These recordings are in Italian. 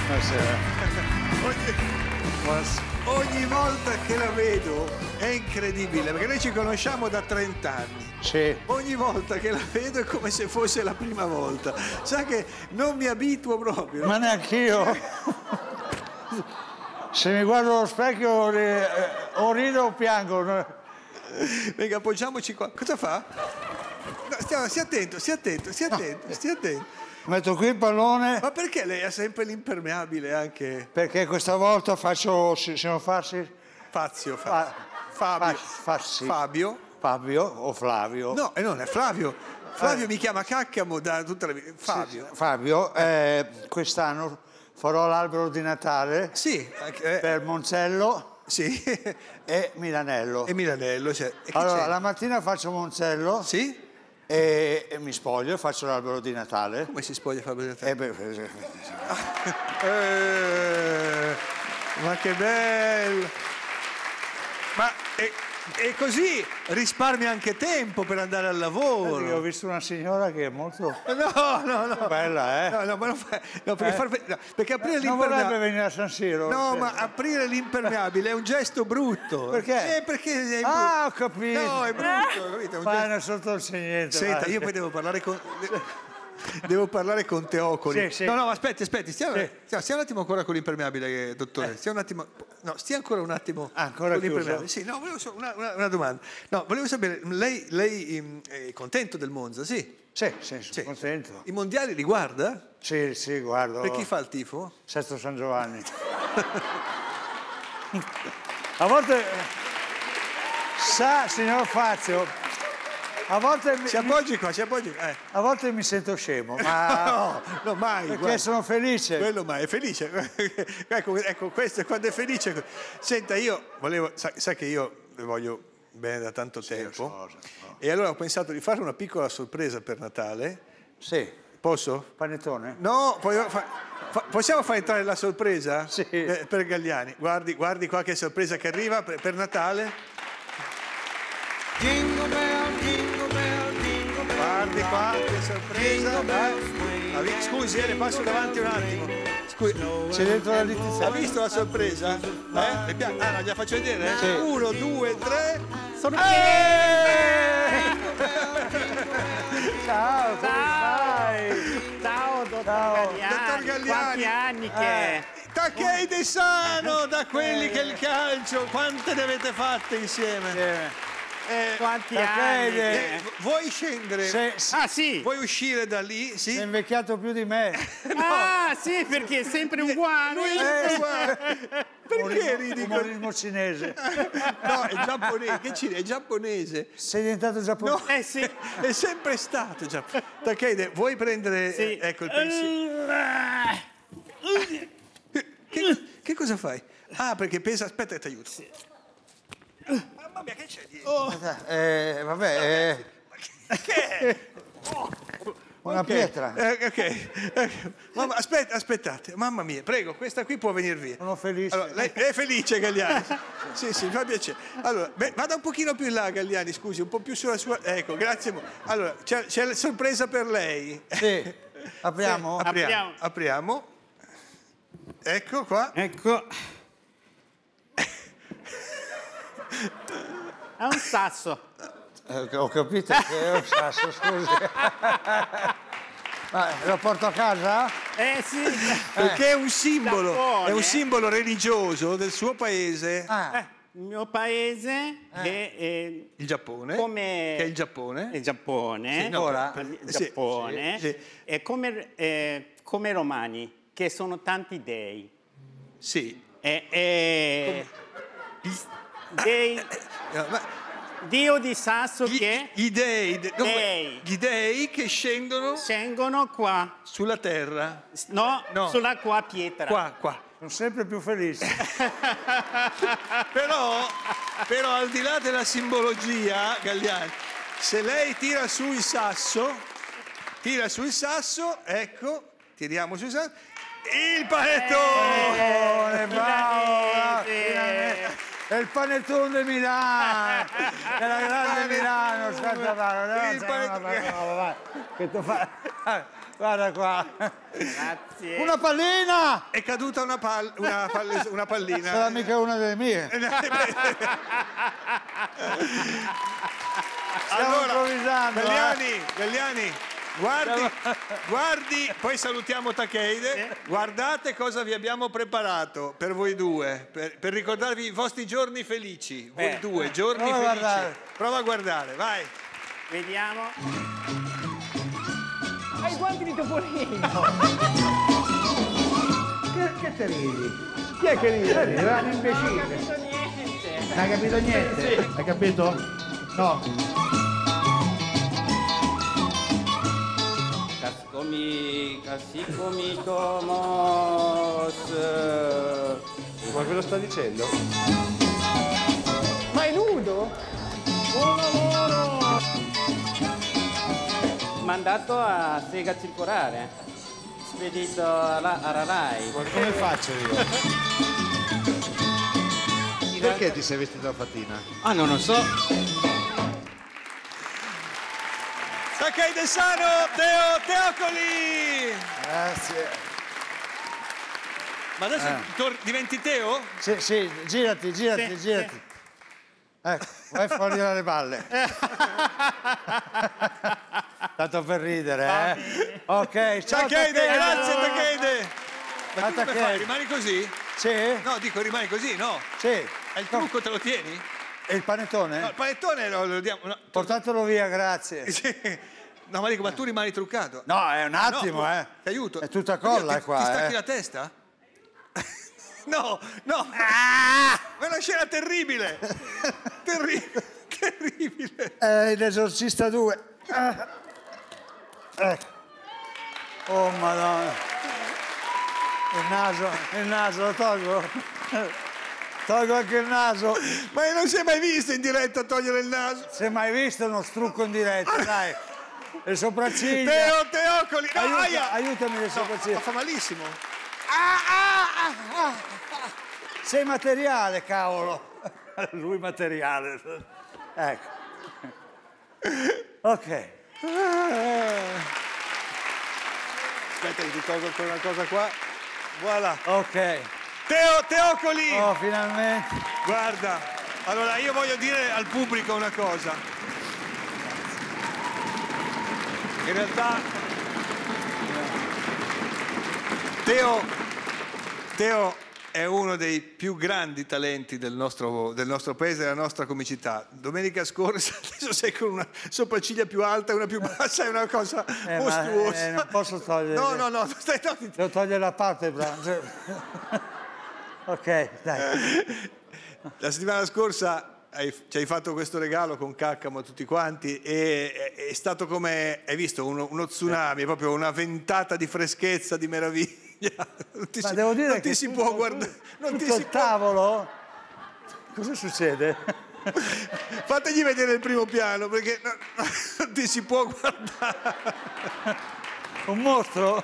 Ogni volta che la vedo è incredibile, perché noi ci conosciamo da 30 anni. Sì. Ogni volta che la vedo è come se fosse la prima volta. Sa che non mi abituo proprio. Ma neanch'io. Se mi guardo allo specchio o rido o piango. Venga, appoggiamoci qua. Cosa fa? No, stia attento. Metto qui il pallone. Ma perché lei ha sempre l'impermeabile anche? Perché questa volta faccio, se non farsi... Fazio. Fabio o Flavio? No, non è Flavio. Flavio mi chiama Caccamo da tutta la vita. Fabio. Sì, Fabio, quest'anno farò l'albero di Natale per Monzello e Milanello. Cioè, allora, la mattina faccio Monzello. Sì? E mi spoglio e faccio l'albero di Natale. Come si spoglia l'albero di Natale? Ma che bello! Ma e così risparmia anche tempo per andare al lavoro. Io ho visto una signora che è molto no. bella, eh? No, ma non fa... no, perché aprire non l'impermeabile... vorrebbe venire a San Siro. No, ma aprire l'impermeabile è un gesto brutto. Perché? Perché è brutto. Ah, ho capito. No, è brutto, capito? Ma sotto il segnetto. Senta, io poi devo parlare con... Devo parlare con Teocoli. Sì. No, aspetti, stia un attimo ancora con l'impermeabile, dottore. Stia un attimo. No, stia ancora un attimo ancora con l'impermeabile. Sì, no, volevo una domanda. No, volevo sapere, lei è contento del Monza, sì? Sì, sono contento. I mondiali li guarda? Sì, guardo. Per chi fa il tifo? Sesto San Giovanni. A volte, sa, signor Fazio, a volte si appoggi qua. A volte mi sento scemo, ma no, mai. Perché guarda, sono felice. Quello mai, è felice. ecco, questo è quando è felice. Senta, io volevo, sa che io le voglio bene da tanto tempo. E allora ho pensato di fare una piccola sorpresa per Natale. Sì. Posso? Panettone? No, possiamo far entrare la sorpresa? Sì. Per Galliani. Guardi qua che sorpresa che arriva per Natale. Jingle bell, jingle bell, jingle bell. Guardi qua, che sorpresa. Scusi, le passo davanti un attimo. Scusi. C'è dentro la littizia. Ha visto la sorpresa? Le piace? Ah, la faccio vedere? Sì. 1, 2, 3. Ciao, come stai? Ciao, dottor Galliani. Quanti anni che... Takei De Sano, da quelli che il calcio, quante ne avete fatte insieme? Quanti anni? Vuoi scendere? Sì. Vuoi uscire da lì? Sì? Sei invecchiato più di me. Ah, sì, perché è sempre uguale. Perché ridi? Umorismo cinese. No, è giapponese. Che è giapponese. Sei diventato giapponese? No, sì. È sempre stato giapponese. Takei, vuoi prendere ecco il pensiero? Che cosa fai? Ah, perché pesa... Aspetta che ti aiuto. Sì. Mamma mia, che c'è dietro? Vabbè. Che? Una pietra. Mamma, aspettate. Mamma mia, prego, questa qui può venire via. Sono felice. Allora, lei è felice, Galliani? Sì, mi fa piacere. Allora, vada un pochino più in là, Galliani, scusi, un po' più sulla sua... Ecco, grazie. Allora, c'è la sorpresa per lei. Sì. Apriamo? Apriamo. Ecco qua. Ecco. È un sasso. Ho capito che è un sasso, scusi. Ma lo porto a casa? Sì. Perché è un simbolo, Giappone. è un simbolo religioso del suo paese. Il mio paese è il Giappone. Come... Che è il Giappone. Il Giappone. Sì, no, ora. Il Giappone. Sì. È come i romani, che sono tanti dei. Sì. Dio di Sasso che... Gli dei che scendono qua. Sulla terra. No, sulla qua pietra. Qua. Sono sempre più felice. però al di là della simbologia, Galliani, se lei tira su il sasso, ecco, tiriamo sul sasso, il panettone! Bravo! È il panettone di Milano! È la grande Milano! Guarda qua. Grazie. Una pallina! È caduta una pallina. Sarà mica una delle mie. Stiamo improvvisando. Galliani, guardi, poi salutiamo Takehide. Guardate cosa vi abbiamo preparato per voi due, per ricordarvi i vostri giorni felici. Voi due, giorni Prova a felici. guardare. Prova a guardare, vai. Vediamo. Hai i guanti di Topolino. Che te ridi? Chi è che ride? Era un imbecille. Niente. Non hai capito niente? Hai capito? No. Casikomi Tomos. Ma cosa sta dicendo? Ma è nudo? Buon lavoro! Mandato a Sega Circolare. Spedito alla Rai. Come faccio io? Perché ti sei vestito da fattina? Ah, non lo so. Takehide Sano, Teo Teocoli. Grazie. Ma adesso diventi Teo? Sì, girati. Sì. Ecco, vai fuori dalle balle. Tanto per ridere, eh? Ok, ciao Takehide, grazie allora. Takehide. Ma tu come Takehide. fai? Rimani così? Sì? No, dico rimani così, no? Sì. E il trucco te lo tieni? E il panettone? No, il panettone lo diamo. No, Portatelo via, grazie. sì. No, ma dico, ma tu rimani truccato? No, è un attimo, No, ti aiuto. È tutta colla Oddio, qua, Ti stacchi la testa? No. Ah! Ma è una scena terribile. Terribile. L'esorcista 2. Ecco. Oh, madonna. Il naso, lo tolgo? Tolgo anche il naso. Ma non si è mai visto in diretta togliere il naso? Si è mai visto uno strucco in diretta, dai. Le sopracciglia. Teo Teocoli. No, aia. Aiutami le sopracciglia. Ma fa malissimo. Sei materiale, cavolo. Lui materiale. Ecco. Ok. Aspetta che ti tolgo ancora una cosa qua. Voilà. Ok. Teo Teocoli. Oh, finalmente. Guarda, allora io voglio dire al pubblico una cosa. In realtà Teo è uno dei più grandi talenti del nostro paese, della nostra comicità. Domenica scorsa, adesso sei con una sopracciglia più alta e una più bassa, è una cosa mostruosa. Non posso togliere. No, Devo togliere la parte. Ok, dai. La settimana scorsa ci hai fatto questo regalo con Caccamo a tutti quanti e è stato come, hai visto, uno tsunami, proprio una ventata di freschezza, di meraviglia. Ma devo dire non che ti si può guardare. Tutto il tavolo? Cosa succede? Fategli vedere il primo piano perché non ti si può guardare. Un mostro?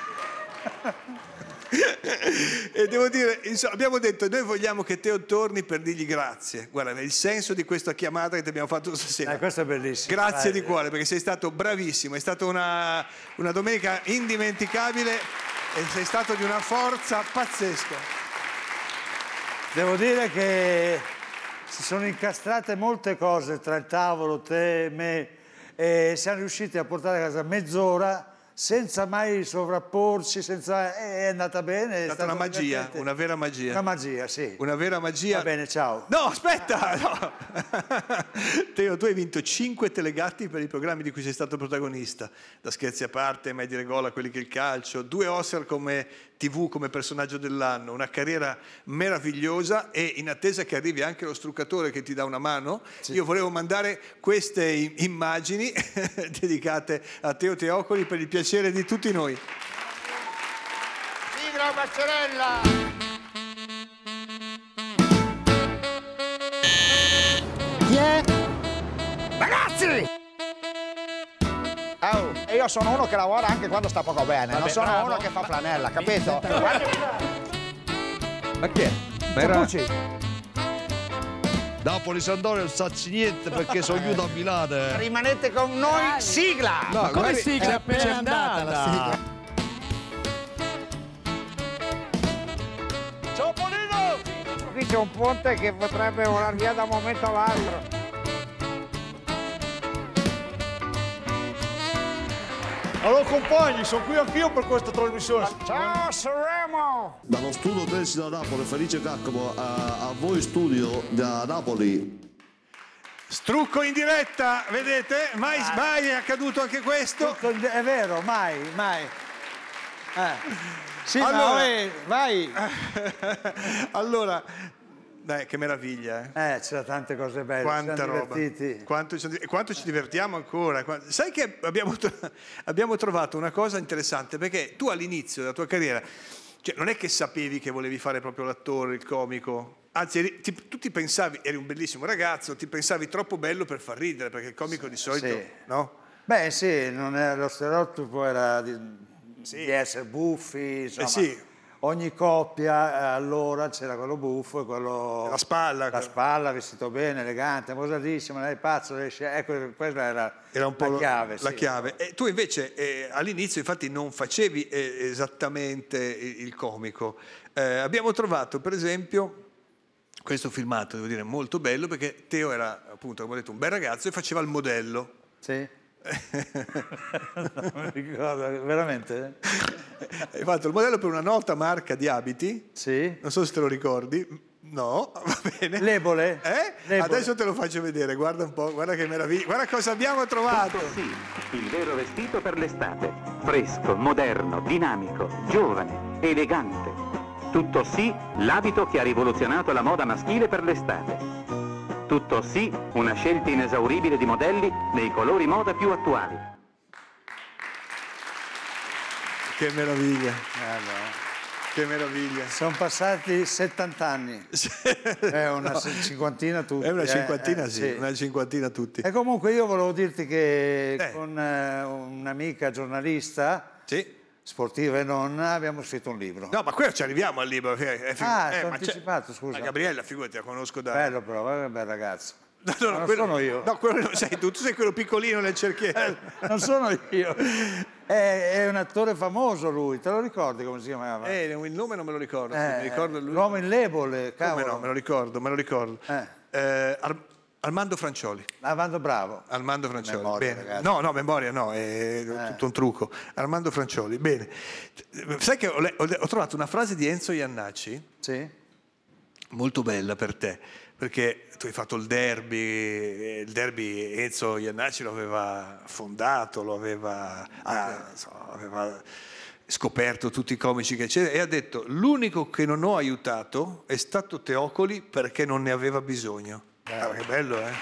E devo dire, insomma, abbiamo detto noi vogliamo che Teo torni per dirgli grazie. Guarda, il senso di questa chiamata che ti abbiamo fatto stasera. Questo è bellissimo. Grazie di cuore perché sei stato bravissimo, è stata una domenica indimenticabile e sei stato di una forza pazzesca. Devo dire che si sono incastrate molte cose tra il tavolo, te, me, e siamo riusciti a portare a casa mezz'ora senza mai sovrapporci, è andata bene. È stata una magia, divertente. una vera magia. Una magia, sì. Una vera magia. Va bene, ciao. No, aspetta! No. Teo, tu hai vinto 5 telegatti per i programmi di cui sei stato protagonista. Da Scherzi a parte, Mai dire gol a quelli che il calcio, 2 Oscar come TV, come personaggio dell'anno, una carriera meravigliosa e in attesa che arrivi anche lo truccatore che ti dà una mano, sì. Io volevo mandare queste immagini dedicate a Teo Teocoli per il piacere di tutti noi. Sigla Bacerella! Chi è? Ragazzi! Oh, e io sono uno che lavora anche quando sta poco bene, non sono bravo. uno che fa flanella, capito? Ma chi è? Cerpucci. Napoli-Sampdoria non sacci niente perché sono io da Milano. Rimanete con noi, sigla! No, Come guardi- sigla? È appena andata la sigla. Ciao Polino! Qui c'è un ponte che potrebbe volare via da un momento all'altro. Allora compagni, sono qui anch'io per questa trasmissione. Ciao Sanremo! Dallo studio Tensi da Napoli, Felice Caccomo, a voi studio da Napoli. Strucco in diretta, vedete? Mai è accaduto anche questo. È vero, mai. Sì, Allora- vai. Allora, dai, che meraviglia, eh? C'era tante cose belle, Quanta siamo roba. divertiti. Quanto ci divertiamo ancora. Sai che abbiamo trovato una cosa interessante, perché tu all'inizio della tua carriera, cioè, non è che sapevi che volevi fare proprio l'attore, il comico. Anzi, tu ti pensavi, eri un bellissimo ragazzo, ti pensavi troppo bello per far ridere, perché il comico di solito, sì. no? Beh sì, non era, lo stereotipo era di essere buffi, insomma. Sì. Ogni coppia allora c'era quello buffo e quello... La spalla, vestito bene, elegante, posadissimo, lei è pazzo, ecco, quella era un po' la chiave. la sì. chiave. E tu invece all'inizio infatti non facevi esattamente il comico. Abbiamo trovato per esempio questo filmato, devo dire, molto bello, perché Teo era appunto, come ho detto, un bel ragazzo e faceva il modello. Sì? Non mi ricordo, veramente? Hai fatto il modello per una nota marca di abiti. Sì. Non so se te lo ricordi. No, va bene. Lebole? Lebole. Adesso te lo faccio vedere, guarda un po', guarda che meraviglia, guarda cosa abbiamo trovato. Sì, il vero vestito per l'estate. Fresco, moderno, dinamico, giovane, elegante. Tutto sì, l'abito che ha rivoluzionato la moda maschile per l'estate. Tutto sì, una scelta inesauribile di modelli nei colori moda più attuali. Che meraviglia. Che meraviglia. Sono passati 70 anni. È una cinquantina tutti. È una cinquantina, sì. una cinquantina tutti. E comunque io volevo dirti che con un'amica giornalista, sportiva e non, abbiamo scritto un libro. No, ma qui ci arriviamo al libro. Sono anticipato, scusa. Ma Gabriella, figurati, la conosco da... Bello però, è un bel ragazzo. No, non sono io. No, quello non sei tu sei quello piccolino nel cerchiere. Non sono io. È un attore famoso lui, te lo ricordi come si chiamava? Il nome non me lo ricordo. Mi ricordo lui. L'uomo in lebole, cavolo. Come no, me lo ricordo. Armando Francioli. Bravo. Armando Francioli. Memoria, bene. ragazzi. No, memoria no, è tutto un trucco. Armando Francioli, bene. Sai che ho trovato una frase di Enzo Iannacci? Sì. Molto bella per te, perché tu hai fatto il derby Enzo Iannacci lo aveva fondato, aveva scoperto tutti i comici che c'era, e ha detto: l'unico che non ho aiutato è stato Teocoli perché non ne aveva bisogno. Che bello, eh?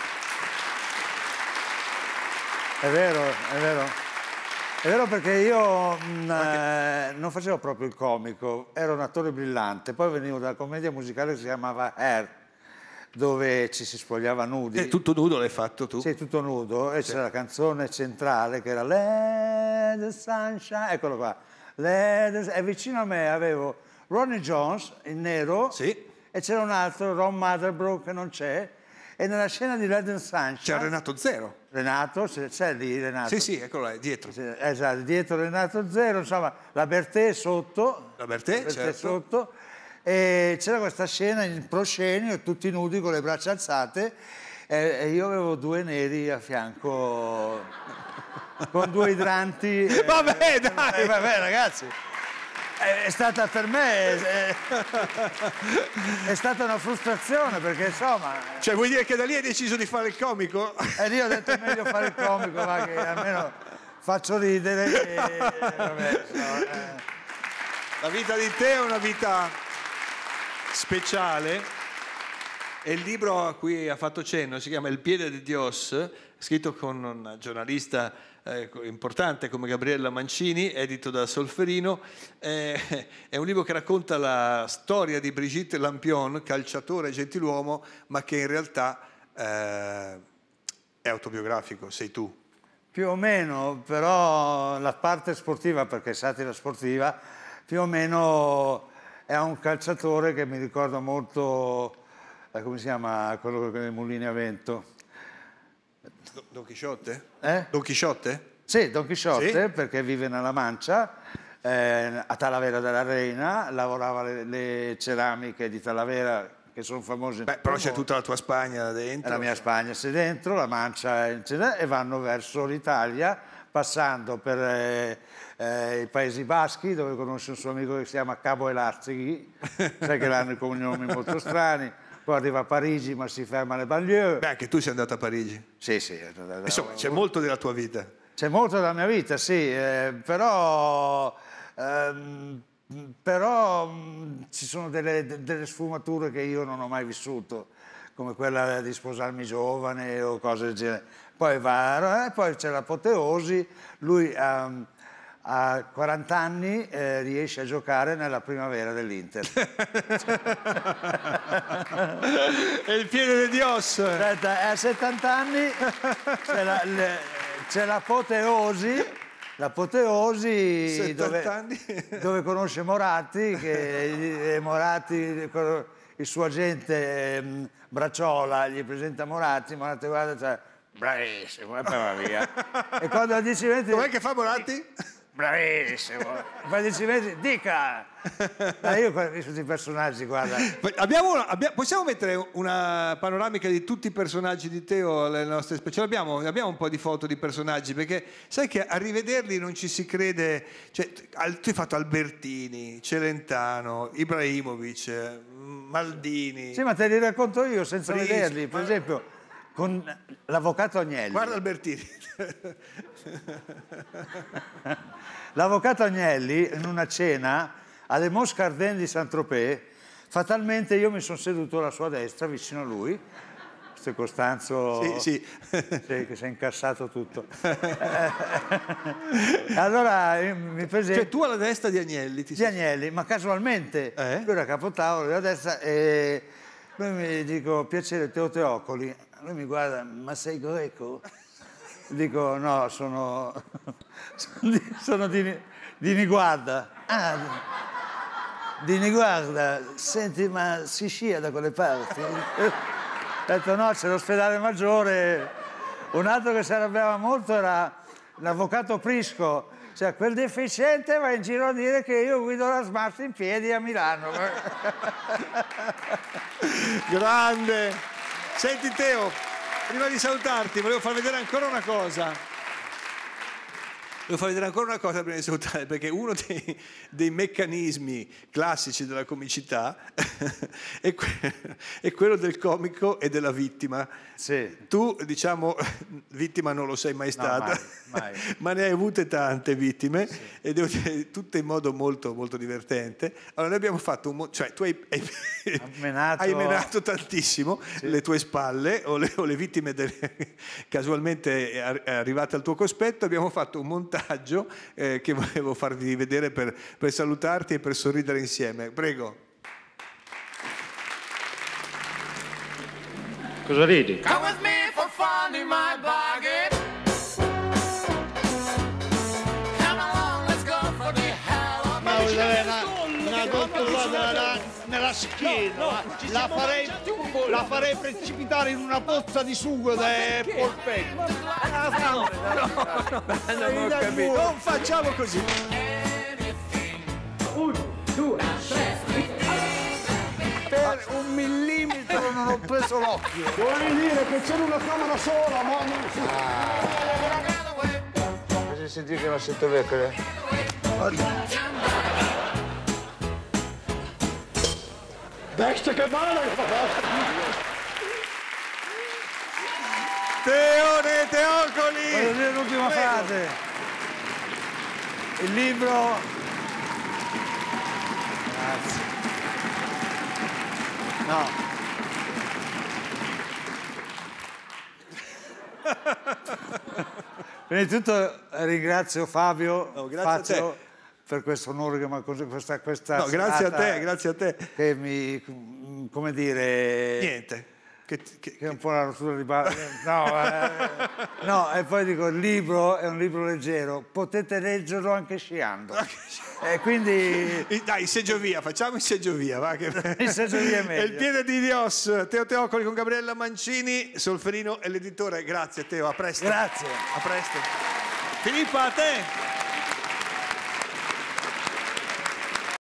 È vero. È vero, perché io non facevo proprio il comico, ero un attore brillante, poi venivo dalla commedia musicale che si chiamava Hair, dove ci si spogliava nudi. Tutto nudo l'hai fatto tu? Sì, tutto nudo, e c'era la canzone centrale che era Let the Sunshine, eccolo qua. E vicino a me avevo Ronnie Jones, in nero, e c'era un altro, Ron Motherbrook, che non c'è, e nella scena di Let the Sunshine... C'era Renato Zero. Renato, c'è lì Renato. Sì, eccolo là, dietro. Esatto, dietro Renato Zero, insomma, la Bertè sotto. La Bertè, certo. Sotto. E c'era questa scena in proscenio, tutti nudi con le braccia alzate, e io avevo due neri a fianco con due idranti. Vabbè, dai! Vabbè, ragazzi. È stata per me è stata una frustrazione, perché insomma... Cioè vuoi dire che da lì hai deciso di fare il comico? E lì ho detto è meglio fare il comico, ma che almeno faccio ridere vabbè, La vita di te è una vita speciale, e il libro a cui ha fatto cenno si chiama Il piede de Dios, scritto con una giornalista importante come Gabriella Mancini, edito da Solferino. È un libro che racconta la storia di Brigitte Lampion, calciatore e gentiluomo, ma che in realtà è autobiografico, sei tu. Più o meno, però la parte sportiva, perché è satira sportiva, più o meno è un calciatore che mi ricorda molto come si chiama quello con i mulini a vento? Don Chisciotte? Don Chisciotte? Sì, Don Chisciotte, sì? Perché vive nella Mancia, a Talavera della Reina, lavorava le ceramiche di Talavera, che sono famose. Beh, però c'è tutta la tua Spagna dentro. La mia Spagna c'è dentro, la Mancia e vanno verso l'Italia, passando per i Paesi Baschi, dove conosce un suo amico che si chiama Cabo Elazighi, sai che hanno i cognomi molto strani. Poi arriva a Parigi, ma si ferma alle banlieue. Beh, anche tu sei andato a Parigi. Sì, sì. Insomma, c'è molto della tua vita. C'è molto della mia vita, sì, però ci sono delle sfumature che io non ho mai vissuto, come quella di sposarmi giovane o cose del genere. Poi c'è l'apoteosi, lui a 40 anni riesce a giocare nella primavera dell'Inter. È il piede di Dios. Aspetta, a 70 anni c'è l'apoteosi dove conosce Moratti, che Moratti, il suo agente Bracciola gli presenta Moratti guarda, cioè, bravissimo, e poi va via. E quando a 10 metri... Com'è che fa Moratti? Bravissimo, poi 10 metri, dica! Io questi personaggi, guarda. Possiamo mettere una panoramica di tutti i personaggi di Teo alle nostre speciali? Abbiamo un po' di foto di personaggi, perché sai che a rivederli non ci si crede. Cioè, tu hai fatto Albertini, Celentano, Ibrahimovic, Maldini. Sì, ma te li racconto io senza vederli, per esempio con l'avvocato Agnelli. Guarda Albertini. L'avvocato Agnelli, in una cena alle Moscardin di Saint-Tropez, fatalmente io mi sono seduto alla sua destra, vicino a lui, questo Costanzo sì. Che si è incassato tutto. Allora mi presento... Cioè tu alla destra di Agnelli? Agnelli, ma casualmente, lui era capotavolo alla destra e lui mi dico, piacere, Teo Teocoli. Lui mi guarda, ma sei greco? Dico, no, sono di Niguarda. Ah, di Niguarda. Senti, ma si scia da quelle parti? Ho detto, no, c'è l'ospedale maggiore. Un altro che si arrabbiava molto era l'avvocato Prisco. Cioè, quel deficiente va in giro a dire che io guido la Smart in piedi a Milano. Grande! Senti Teo, prima di salutarti volevo far vedere ancora una cosa. Prima di salutare, perché uno dei meccanismi classici della comicità è quello del comico e della vittima. Sì. Tu, diciamo, vittima non lo sei mai stata, no, mai. ma ne hai avute tante vittime, sì. E devo dire, tutte in modo molto, molto divertente. Allora noi abbiamo fatto cioè tu hai menato tantissimo, sì. Le tue spalle o le vittime casualmente arrivate al tuo cospetto. Abbiamo fatto un montaggio che volevo farvi vedere per salutarti e per sorridere insieme. Prego. Cosa ridi? Come with me for fun in my bargain. Come along, let's go for the hell of Una coltellata nella schiena. No, la farei precipitare in una pozza di sugo da polpetto. Non ho capito. Non facciamo così. 1, 2, 3. Per un millimetro non ho preso l'occhio. Vuoi dire che c'era una camera sola, ma non Si sentì che non sento vecchio. Bestia che male! Teone Teocoli! Voglio dire l'ultima frase. Il libro... Grazie. No. Prima di tutto ringrazio Fabio grazie per questo onore che mi ha questa no, grazie a te. che mi, come dire... Niente. Che è un po' una rottura di balle. No, e poi dico, il libro è un libro leggero, potete leggerlo anche sciando. Quindi... Dai, in seggiovia, facciamo in seggiovia, va? In seggiovia è meglio. È il piede di Dios, Teo Teocoli con Gabriella Mancini, Solferino e l'editore. Grazie Teo, a presto. Grazie. A presto. Filippa, a te.